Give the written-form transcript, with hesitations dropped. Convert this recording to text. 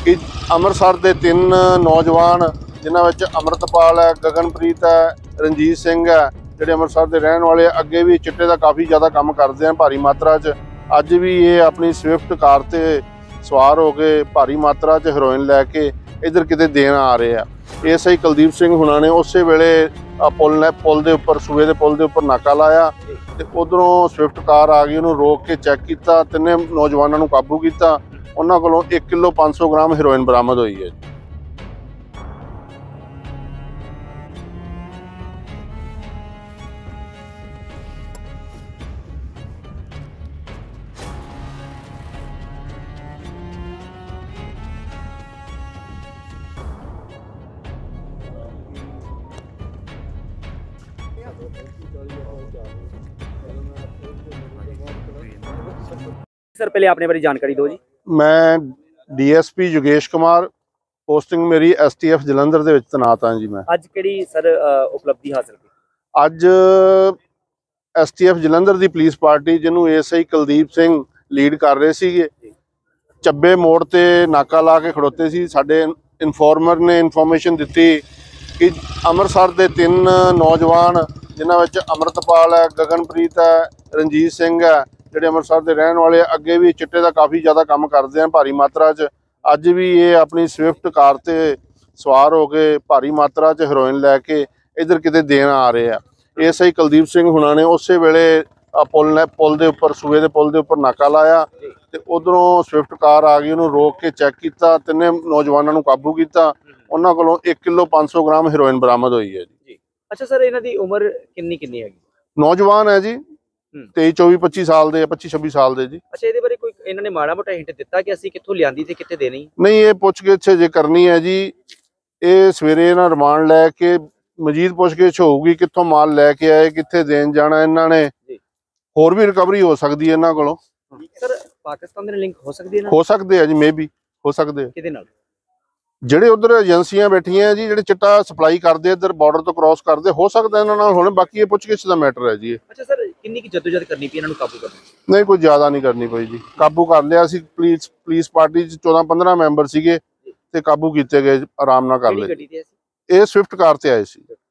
कि ਅੰਮ੍ਰਿਤਸਰ ਦੇ 3 ਨੌਜਵਾਨ ਜਿਨ੍ਹਾਂ ਵਿੱਚ ਅੰਮ੍ਰਿਤਪਾਲ है, गगनप्रीत है, रंजीत सिंह है, ਜਿਹੜੇ ਅੰਮ੍ਰਿਤਸਰ ਦੇ ਰਹਿਣ ਵਾਲੇ ਅੱਗੇ ਵੀ ਚਿੱਟੇ ਦਾ ਕਾਫੀ ਜ਼ਿਆਦਾ ਕੰਮ ਕਰਦੇ ਆ ਭਾਰੀ ਮਾਤਰਾ 'ਚ। ਅੱਜ ਵੀ ਇਹ ਆਪਣੀ ਸਵਿਫਟ ਕਾਰ ਤੇ ਸਵਾਰ ਹੋ ਕੇ ਭਾਰੀ ਮਾਤਰਾ 'ਚ ਹੈਰੋਇਨ ਲੈ ਕੇ ਇੱਧਰ ਕਿਤੇ ਦੇਣ ਆ ਰਹੇ ਆ। ਐਸਆਈ ਕੁਲਦੀਪ ਸਿੰਘ ਹੁਣਾਂ ਨੇ ਉਸੇ ਵੇਲੇ ਪੁਲ ਦੇ ਉੱਪਰ ਸੂਏ ਦੇ ਪੁਲ ਦੇ ਉੱਪਰ ਨਾਕਾ ਲਾਇਆ ਤੇ ਉਧਰੋਂ ਸਵਿਫਟ ਕਾਰ ਆ ਗਈ, ਉਹਨੂੰ ਰੋਕ ਕੇ ਚੈੱਕ ਕੀਤਾ, 3 ਨੌਜਵਾਨਾਂ ਨੂੰ ਕਾਬੂ ਕੀਤਾ। ਉਹਨਾਂ ਕੋਲੋਂ 1 ਕਿਲੋ 500 ਗ੍ਰਾਮ ਹੈਰੋਇਨ ਬਰਾਮਦ ਹੋਈ ਹੈ। सर पहले अपने बारे जानकारी दो जी। मैं डीएसपी योगेश कुमार, पोस्टिंग मेरी एसटीएफ जलंधर दे विच तैनात हाँ जी। मैं अज किहड़ी सर उपलब्धि हासिल की? अज एसटीएफ जलंधर दी पुलिस पार्टी जिन्हों एसआई कुलदीप सिंह लीड कर रहे सीगे, ਚੱਬੇ मोड़ ते नाका ला के खड़ोते सी। साडे इनफॉर्मर ने इनफॉर्मेशन दी कि ਅੰਮ੍ਰਿਤਸਰ ਦੇ 3 नौजवान जिन्हां विच ਅੰਮ੍ਰਿਤਪਾਲ है, गगनप्रीत है, रंजीत सिंह है, ਜਿਹੜੇ ਅੰਮ੍ਰਿਤਸਰ ਦੇ ਰਹਿਣ ਵਾਲੇ ਅੱਗੇ ਵੀ ਚਿੱਟੇ ਦਾ ਕਾਫੀ ਜ਼ਿਆਦਾ ਕੰਮ ਕਰਦੇ ਆ ਭਾਰੀ ਮਾਤਰਾ 'ਚ। ਅੱਜ ਵੀ ਇਹ ਆਪਣੀ ਸਵਿਫਟ ਕਾਰ ਤੇ ਸਵਾਰ ਹੋ ਕੇ ਭਾਰੀ ਮਾਤਰਾ 'ਚ ਹੈਰੋਇਨ ਲੈ ਕੇ ਇੱਧਰ ਕਿਤੇ ਦੇਣ ਆ ਰਹੇ ਆ। ਐਸਆਈ ਕੁਲਦੀਪ ਸਿੰਘ ਹੁਣਾਂ ਨੇ ਉਸੇ ਵੇਲੇ ਪੁਲ ਦੇ ਉੱਪਰ ਸੂਏ ਦੇ ਪੁਲ ਦੇ ਉੱਪਰ ਨਾਕਾ ਲਾਇਆ ਤੇ ਉਧਰੋਂ ਸਵਿਫਟ ਕਾਰ ਆ ਗਈ, ਉਹਨੂੰ ਰੋਕ ਕੇ ਚੈੱਕ ਕੀਤਾ, 3 ਨੌਜਵਾਨਾਂ ਨੂੰ ਕਾਬੂ ਕੀਤਾ। ਉਹਨਾਂ ਕੋਲੋਂ 1 ਕਿਲੋ 500 ਗ੍ਰਾਮ ਹੈਰੋਇਨ ਬਰਾਮਦ ਹੋਈ ਹੈ ਜੀ। ਅੱਛਾ ਸਰ, ਇਹਨਾਂ ਦੀ ਉਮਰ ਕਿੰਨੀ ਹੈਗੀ? ਨੌਜਵਾਨ ਹੈ ਜੀ, 23 24 25 ਸਾਲ ਦੇ, 25 26 ਸਾਲ ਦੇ ਜੀ। ਅੱਛਾ, ਇਹਦੇ ਬਾਰੇ ਕੋਈ ਇਹਨਾਂ ਨੇ ਮਾੜਾ ਮੋਟਾ ਹਿੰਟ ਦਿੱਤਾ ਕਿ ਅਸੀਂ ਕਿੱਥੋਂ ਲਿਆਂਦੀ ਤੇ ਕਿੱਥੇ ਦੇਣੀ? ਨਹੀਂ, ਇਹ ਪੁੱਛਗਿੱਛ ਜੇ ਕਰਨੀ ਹੈ ਜੀ। ਇਹ ਸਵੇਰੇ ਇਹਨਾਂ ਰਿਮਾਂਡ ਲੈ ਕੇ ਮਜ਼ੀਦ ਪੁੱਛਗਿੱਛ ਹੋਊਗੀ, ਕਿੱਥੋਂ ਮਾਲ ਲੈ ਕੇ ਆਏ, ਕਿੱਥੇ ਦੇਣ ਜਾਣਾ ਇਹਨਾਂ ਨੇ। ਹੋਰ ਵੀ ਰਿਕਵਰੀ ਹੋ ਸਕਦੀ ਹੈ ਇਹਨਾਂ ਕੋਲੋਂ। ਸਰ ਪਾਕਿਸਤਾਨ ਦੇ ਲਿੰਕ ਹੋ ਸਕਦੀ ਹੈ? ਹੋ ਸਕਦੇ ਆ ਜੀ, ਮੇਬੀ ਹੋ ਸਕਦੇ। ਕਿਹਦੇ ਨਾਲ? ਜਿਹੜੇ ਉਧਰ ਏਜੰਸੀਆਂ ਬੈਠੀਆਂ ਜੀ, ਜਿਹੜੇ ਚਿੱਟਾ ਸਪਲਾਈ ਕਰਦੇ ਇੱਧਰ ਬਾਰਡਰ ਤੋਂ ਕ੍ਰਾਸ ਕਰਦੇ, ਹੋ ਸਕਦਾ ਇਹਨਾਂ ਨਾਲ ਹੁਣ। ਬਾਕੀ ਇਹ ਪੁੱਛਗਿੱਛ ਦਾ ਮੈਟਰ ਹੈ ਜੀ। ਅੱਛਾ ਸਰ, ਕਿੰਨੀ ਕੀ ਜਦੋਜਹਿਦ ਕਰਨੀ ਪਈ ਇਹਨਾਂ ਨੂੰ ਕਾਬੂ ਕਰਨ? ਨਹੀਂ, ਕੋਈ ਜ਼ਿਆਦਾ ਨਹੀਂ ਕਰਨੀ ਪਈ ਜੀ, ਕਾਬੂ ਕਰ ਲਿਆ ਸੀ। ਪੁਲਿਸ ਪਾਰਟੀ 'ਚ 14-15 ਮੈਂਬਰ ਸੀਗੇ ਤੇ ਕਾਬੂ ਕੀਤੇ ਗਏ, ਆਰਾਮ ਨਾਲ ਕਰ ਲਏ। ਇਹ ਸਵਿਫਟ ਕਾਰ ਤੇ ਆਏ ਸੀ।